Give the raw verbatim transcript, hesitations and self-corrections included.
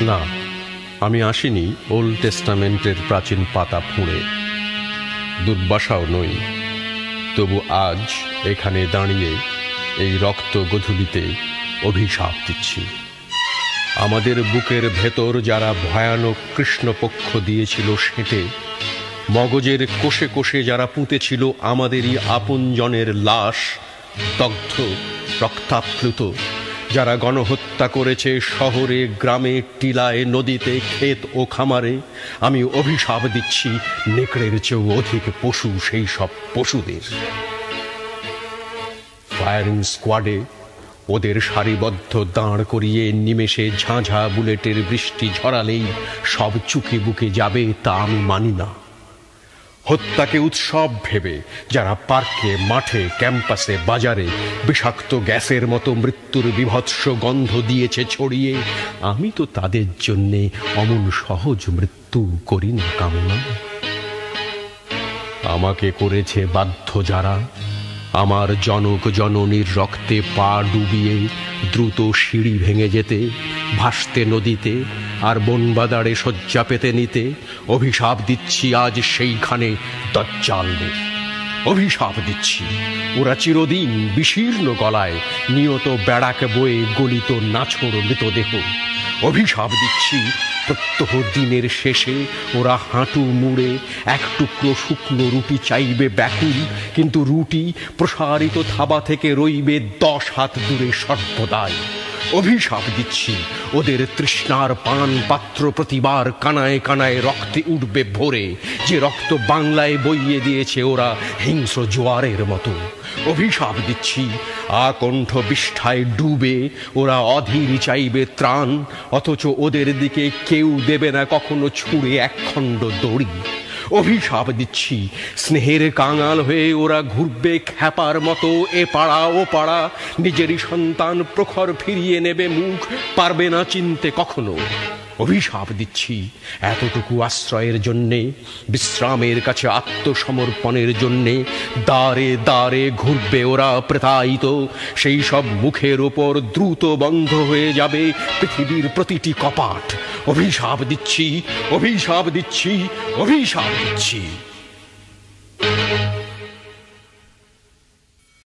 না, আমি আসিনি ওল্ড টেস্টামেন্টের প্রাচীন পাতা ফুঁড়ে, দুর্বাসাও নই। তবু আজ এখানে দাঁড়িয়ে এই রক্ত গধূলিতে অভিশাপ দিচ্ছি। আমাদের বুকের ভেতর যারা ভয়ানক কৃষ্ণপক্ষ দিয়েছিল সেঁটে, মগজের কোষে কোষে যারা পুঁতেছিল আমাদেরই আপনজনের লাশ, দগ্ধ রক্তাপ্লুত, যারা গণহত্যা করেছে শহরে, গ্রামে, টিলায়, নদীতে, ক্ষেত ও খামারে, আমি অভিশাপ দিচ্ছি নেকড়ের চেয়েও অধিক পশু সেই সব পশুদের। ফায়ারিং স্কোয়াডে ওদের সারিবদ্ধ দাঁড় করিয়ে নিমেষে ঝাঁঝা বুলেটের বৃষ্টি ঝরালেই সব চুকে বুকে যাবে, তা আমি মানি না। হত্যাকে উৎসব ভেবে যারা পার্কে, মাঠে, ক্যাম্পাসে, বাজারে বিষাক্ত গ্যাসের মতো মৃত্যুর বিভৎস গন্ধ দিয়েছে ছড়িয়ে, আমি তো তাদের জন্যে অমন সহজ মৃত্যু করি না কামনা। আমাকে করেছে বাধ্য যারা, আমার জনক জননীর রক্তে পা ডুবিয়ে দ্রুত সিঁড়ি ভেঙে যেতে, ভাসতে নদীতে, আর বনবাদারে শয্যা পেতে নিতে, অভিশাপ দিচ্ছি আজ সেইখানে দাজ্জালদের। অভিশাপ দিচ্ছি ওরা চিরদিন বিশীর্ণ গলায় নিয়ত বেড়াক বয়ে গলিত নাছোড় মৃতদেহ। অভিশাপ দিচ্ছি প্রত্যহ দিনের শেষে ওরা হাঁটু মুড়ে এক টুকরো শুকনো রুটি চাইবে ব্যাকুল, কিন্তু রুটি প্রসারিত থাবা থেকে রইবে দশ হাত দূরে সর্বদাই। অভিশাপ দিচ্ছি ওদের তৃষ্ণার পান পাত্র প্রতিবার কানায় কানায় রক্তে উঠবে ভরে, যে রক্ত বাংলায় বইয়ে দিয়েছে ওরা হিংস্র জোয়ারের মতো। অভিশাপ দিচ্ছি আকণ্ঠ বিষ্ঠায় ডুবে ওরা অধীর চাইবে ত্রাণ, অথচ ওদের দিকে কেউ দেবে না কখনো ছুঁড়ে একখণ্ড দড়ি। অভিশাপ দিচ্ছি স্নেহের কাঙাল হয়ে ওরা ঘুরবে খ্যাপার মতো এ পাড়া ও পাড়া, নিজেরই সন্তান প্রখর ফিরিয়ে নেবে মুখ, পারবে না চিনতে কখনো। অভিশাপ দিচ্ছি এতটুকু আশ্রয়ের জন্যে, বিশ্রামের কাছে আত্মসমর্পণের জন্যে দ্বারে দ্বারে ঘুরবে ওরা প্রেতায়িত, সেই সব মুখের ওপর দ্রুত বন্ধ হয়ে যাবে পৃথিবীর প্রতিটি কপাট। অভিশাপ দিচ্ছি, অভিশাপ দিচ্ছি, অভিশাপ দিচ্ছি।